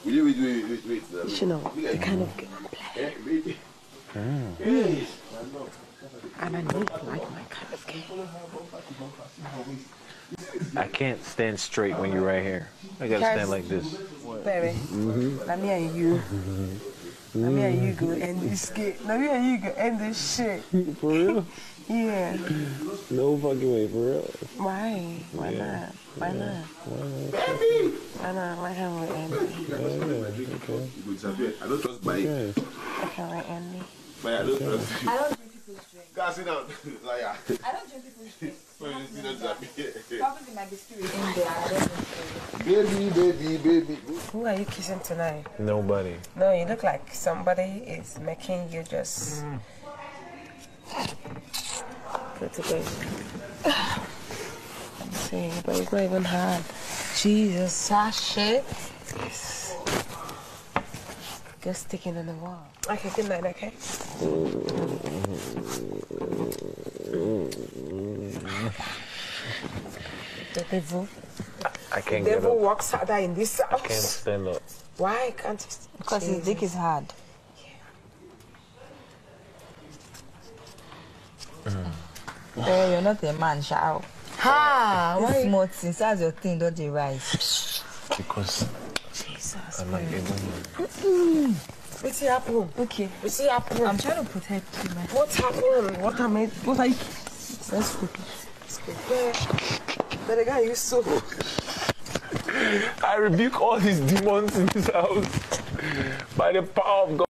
Wait. You know, the kind of girl I'm playing. And I know you like my kind of girl. I can't stand straight when you're right here. I gotta stand like this. Pere, let me and you. Let me and you go end this game. Let me and you go end this shit. For real? Yeah. No fucking way, for real. Why? Why not? Why not? Why not? Why can't we end it? I don't trust my. Why can't we end it? I don't trust you. I don't drink people's drink. Go sit down. Liar. I don't drink people's drink. Probably my biscuit in there. I don't drink. Baby. Who are you kissing tonight? Nobody. No, you look like somebody is making you just go to bed. See, but it's not even hard. Jesus, sachet. Just sticking in the wall. Okay, good night, okay? The devil. I can't The get devil up. walks harder in this house. I can't stand up. Why can't you? Because his dick is hard. You're not a man, shall. Ha! This small thing, that's your thing, don't you rise? Because Jesus. I'm not able. What's happening? Okay. What's happening? I'm trying to protect you, man. What's happening? What are you? Let's go. But the guy, you so. I rebuke all these demons in this house by the power of God.